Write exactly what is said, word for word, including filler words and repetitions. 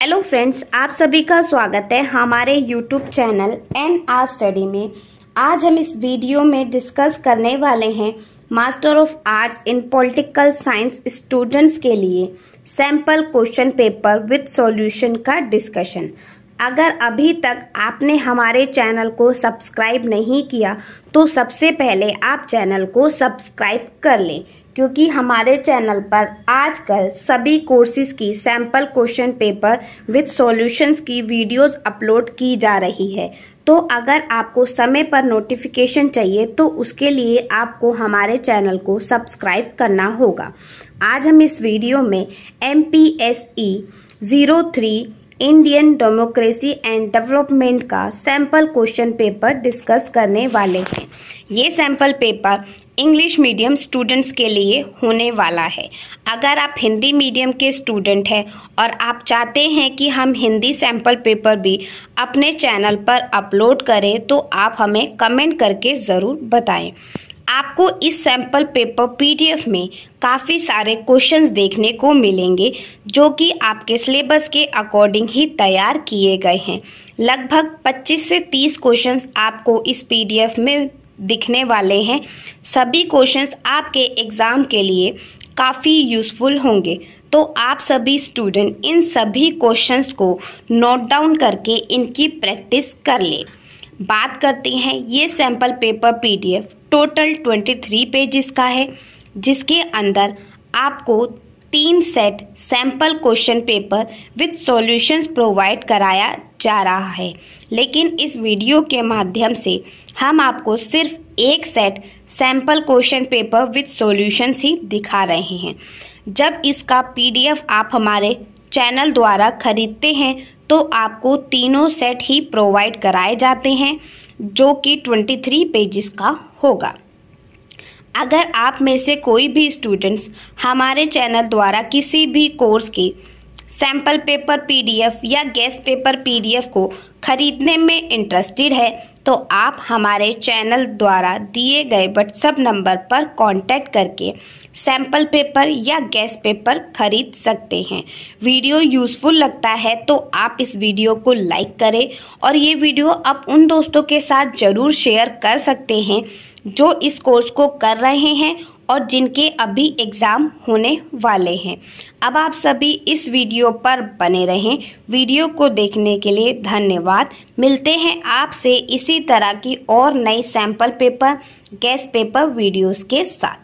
Hello friends, आप सभी का स्वागत है हमारे YouTube channel N R study में। आज हम इस वीडियो में डिस्कस करने वाले हैं master of arts in political science students के लिए sample question paper with solution का डिस्कशन। अगर अभी तक आपने हमारे चैनल को सब्सक्राइब नहीं किया तो सबसे पहले आप चैनल को सब्सक्राइब कर लें, क्योंकि हमारे चैनल पर आजकल सभी कोर्सेज की sample question paper with solutions की वीडियोस अपलोड की जा रही है। तो अगर आपको समय पर नोटिफिकेशन चाहिए तो उसके लिए आपको हमारे चैनल को सब्सक्राइब करना होगा। आज हम इस वीडियो में M P S E zero three Indian democracy and development का सैंपल क्वेश्चन पेपर डिस्कस करने वाले हैं। ये sample paper English medium students के लिए होने वाला है। अगर आप हिंदी मीडियम के स्टूडेंट हैं और आप चाहते हैं कि हम हिंदी सैंपल पेपर भी अपने चैनल पर अपलोड करें तो आप हमें कमेंट करके ज़रूर बताएं। आपको इस सैंपल पेपर पीडीएफ में काफ़ी सारे क्वेश्चंस देखने को मिलेंगे जो कि आपके सिलेबस के अकॉर्डिंग ही तैयार किए गए हैं। लगभग पच्चीस से तीस क्वेश्चंस आपको इस पीडीएफ में दिखने वाले हैं। सभी क्वेश्चंस आपके एग्ज़ाम के लिए काफ़ी यूज़फुल होंगे, तो आप सभी स्टूडेंट इन सभी क्वेश्चंस को नोट डाउन करके इनकी प्रैक्टिस कर लें। बात करते हैं ये सैंपल पेपर पीडीएफ टोटल तेईस पेजेस का है, जिसके अंदर आपको तीन set sample question paper with solutions provide कराया जा रहा है। लेकिन इस वीडियो के माध्यम से हम आपको सिर्फ एक set sample question paper with solutions ही दिखा रहे हैं। जब इसका पीडीएफ आप हमारे चैनल द्वारा खरीदते हैं तो आपको तीनों सेट ही प्रोवाइड कराए जाते हैं, जो कि तेईस पेजेस का होगा। अगर आप में से कोई भी स्टूडेंट्स हमारे चैनल द्वारा किसी भी कोर्स के सैंपल पेपर पीडीएफ या गेस्ट पेपर पीडीएफ को खरीदने में इंटरेस्टेड है तो आप हमारे चैनल द्वारा दिए गए व्हाट्सएप नंबर पर कांटेक्ट करके सैंपल पेपर या गेस्ट पेपर खरीद सकते हैं। वीडियो यूज़फुल लगता है तो आप इस वीडियो को लाइक करें और ये वीडियो आप उन दोस्तों के साथ ज़रूर शेयर कर सकते हैं जो इस कोर्स को कर रहे हैं और जिनके अभी एग्ज़ाम होने वाले हैं। अब आप सभी इस वीडियो पर बने रहें। वीडियो को देखने के लिए धन्यवाद। मिलते हैं आपसे इसी तरह की और नई sample paper guess paper videos के साथ।